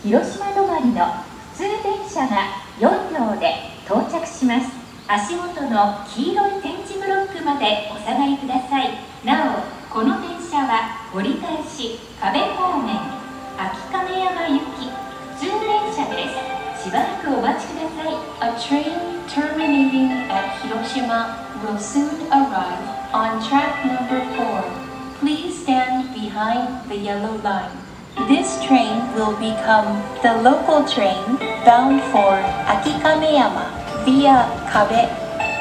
広島止まりの普通電車が4両で到着します。足元の黄色い点字ブロックまでお下がりください。なお、この電車は折り返し壁方面秋亀山行き普通電車です。しばらくお待ちください。A train terminating at Hiroshima will soon arrive on track number 4. Please stand behind the yellow line. This train will become the local train bound for Akikameyama via Kabe.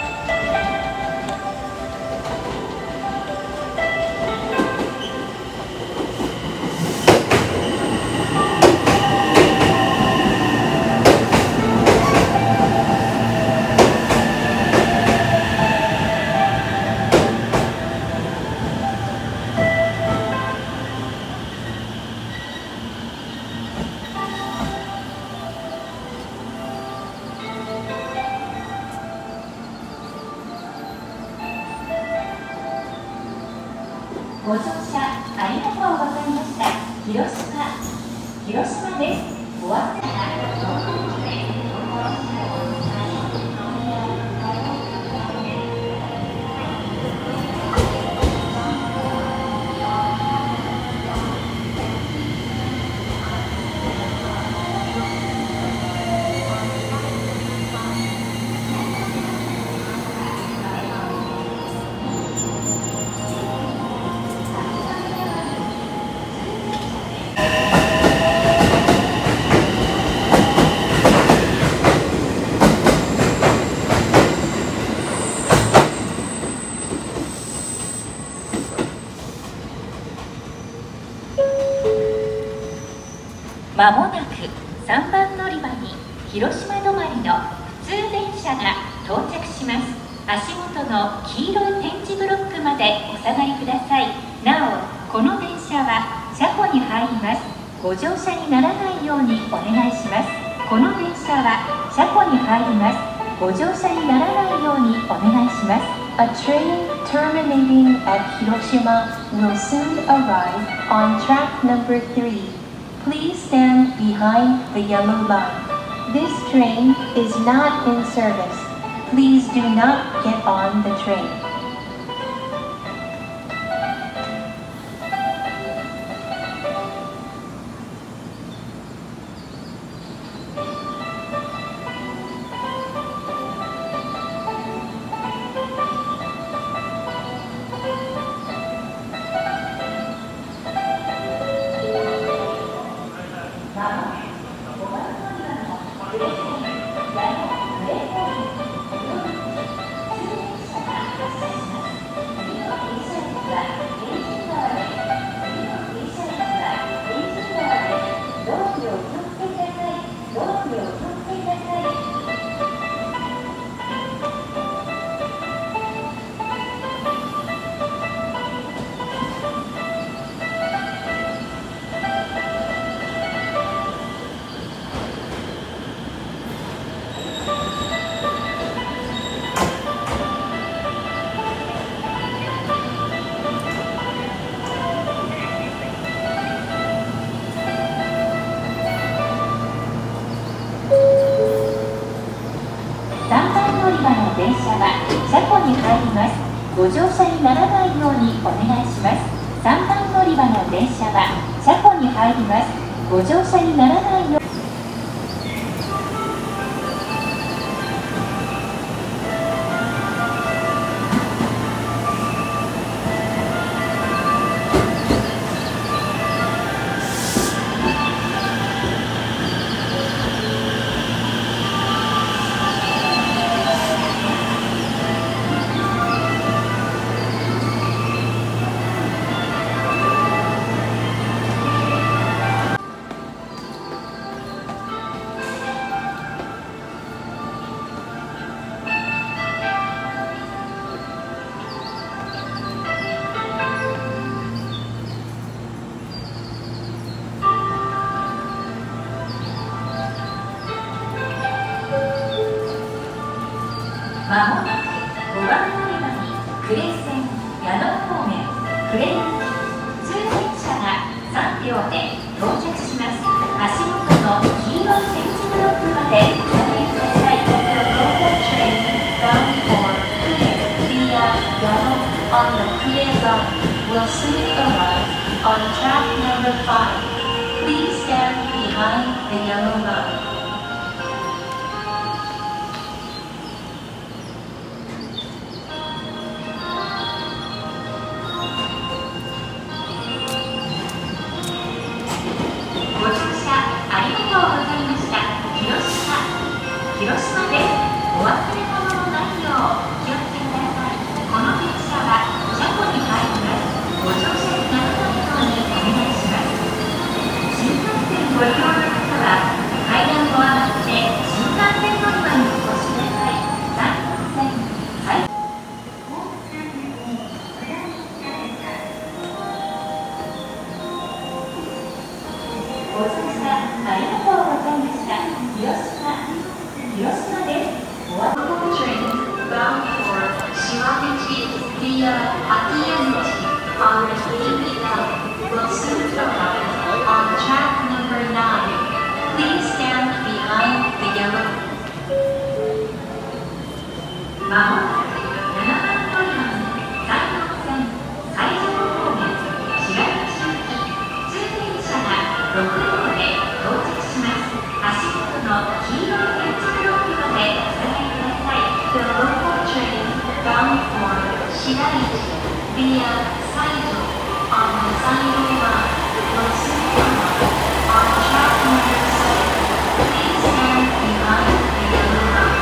ご乗車ありがとうございました。広島です。お忘れまもなく3番乗り場に広島止まりの普通電車が到着します。足元の黄色い点字ブロックまでお下がりください。なお、この電車は車庫に入ります。ご乗車にならないようにお願いします。この電車は車庫に入ります。ご乗車にならないようにお願いします。A train terminating at Hiroshima will soon arrive on track number 3. Please stand behind the yellow line. This train is not in service. Please do not get on the train. 電車は車庫に入ります。ご乗車にならないようにお願いします。3番乗り場の電車は車庫に入ります。ご乗車にならないようにまもなく5番乗り場に呉線矢野方面呉行き普通電車が3両で到着します。足元のまでお下がりください。The local train bound for Kuye via Yano on the Kuye line will soon arrive on track number 5. Please stand behind the yellow line. ご乗車ありがとうございました。広島です。お忘れ物のないよう気をつけください。この電車は車庫に入ります。ご乗車にならないようにお願いします。新幹線ご利用の方は階段を上がって新幹線乗り場にお越しください。山陽線ご乗車ありがとうございました。広島です。Local train bound for Shiwaguchi via Akiyaguchi on the Keihi line will soon arrive on track number 9. Please stand behind the yellow. まもなく7番乗り場に山陽線海上方面白口行き普通電車が6両で到着します。足元の黄色い電池ブロックまでお下がりください。The local train bound for Shiraichi via Saijo on the Saijo line will soon arrive on track number 7. Please stand behind the yellow line.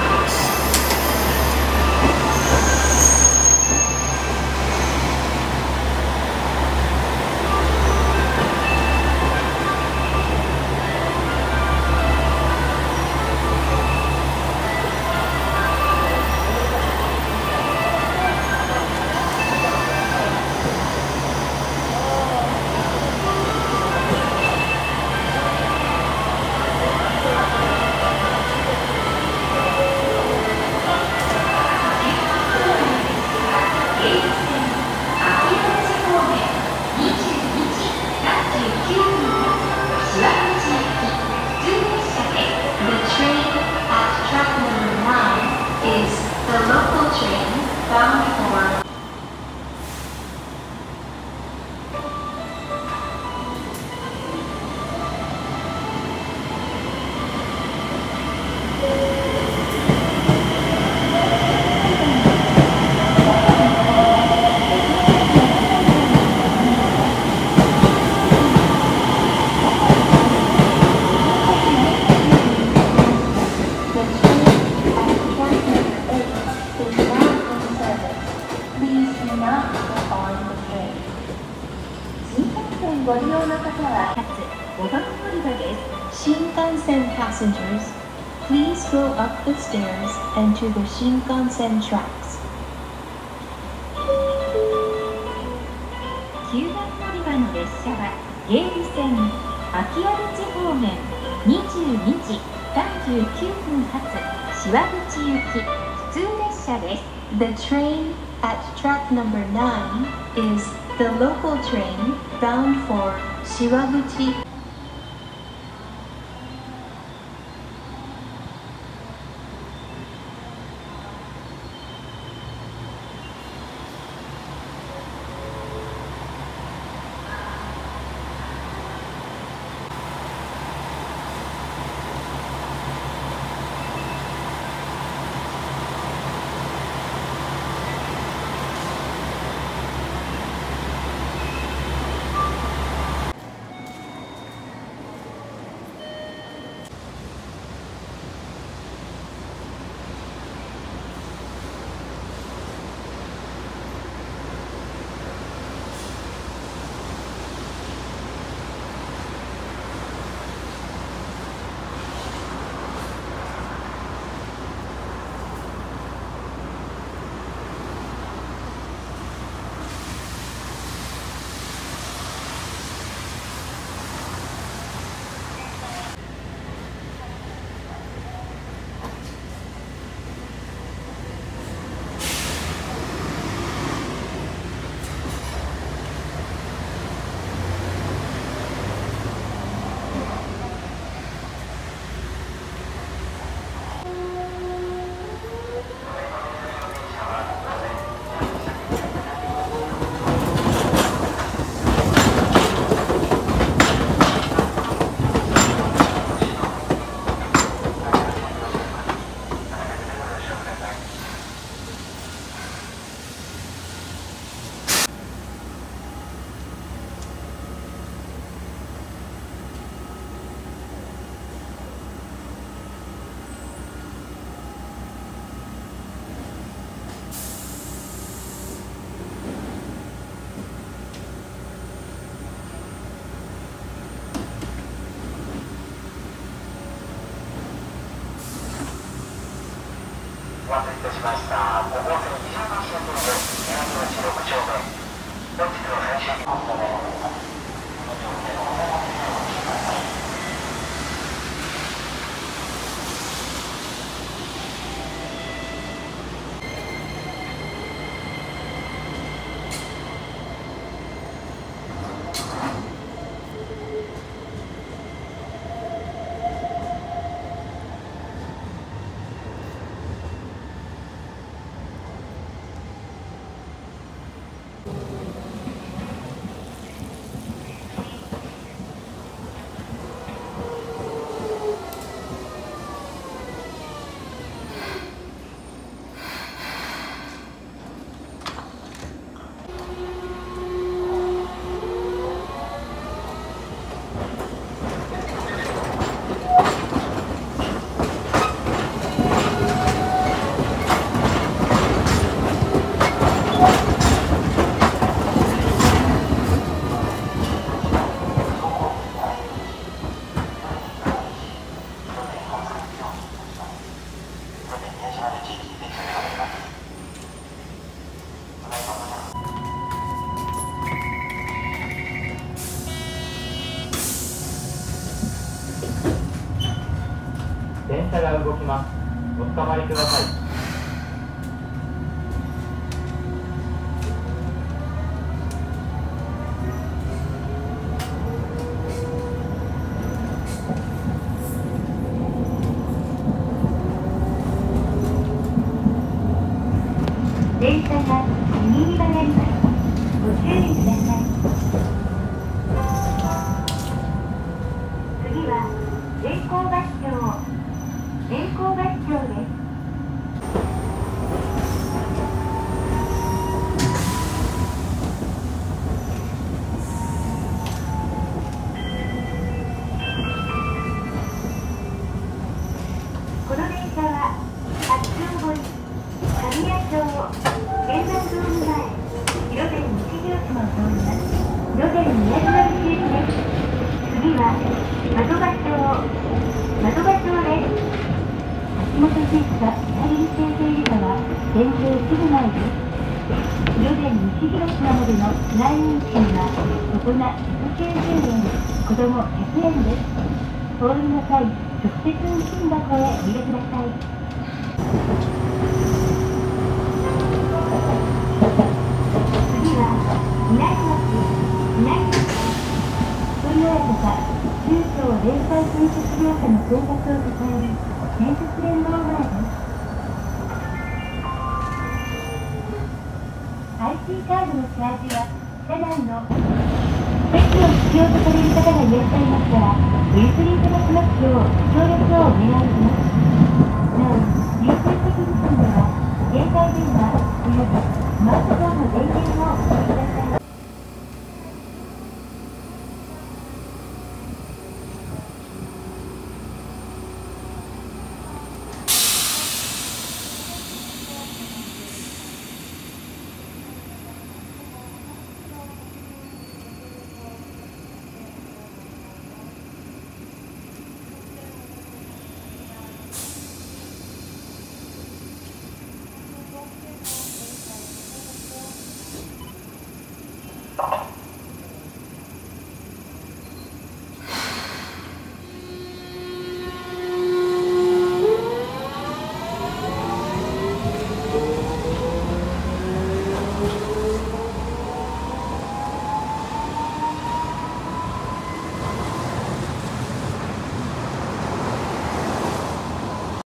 ご利用の方は5番乗り場です。Shinkansen passengers, please go up the stairs and to the Shinkansen tracks. 9番乗り場の列車は芸備線秋葉口方面22時39分発芝口行き普通列車です。The train at track number 9 is the local train bound for Shiwaguchi. ご電車が動きます。おつかまりください。 電車が右に曲がります。ご注意ください。次は電光橋町。電光橋町です。この電車は八丁堀、神谷町、現山通り前、広電西広島を通ります。広電宮島行きです。次は窓場町です。橋本製菓左に線でいるのは電停すぐ前です。広電西広島までの来園賃は大人190円、子供100円です。お降りの際、直接運賃箱へお入れください。次は南町問屋とか中小零細建設業者の生活を支える建設連合前です。 IC カードのチャージは車内の席を必要とされる方がいらっしゃいますから、お譲りいただきますようご協力をお願いします。なお、優先席付近では携帯電話およびスマートフォンの電源をお使いください。